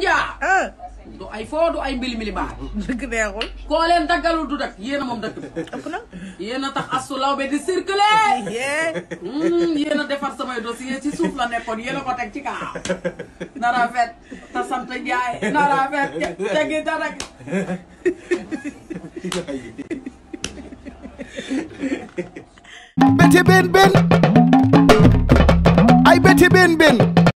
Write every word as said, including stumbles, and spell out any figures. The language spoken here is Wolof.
ja ah du ay foo du ay mbili mbili baax dëgg neexul koo leen daggalul du dak yéen a moom dëkk bi ëpp na yéen a tax Astou Laobé di circuler yee yéen a defar samay dossier ci suuf la nekkoon yéen a ko teg ci kaaw na rafet te sant Njaay na rafet tegi dara beti ben ben ay beti ben ben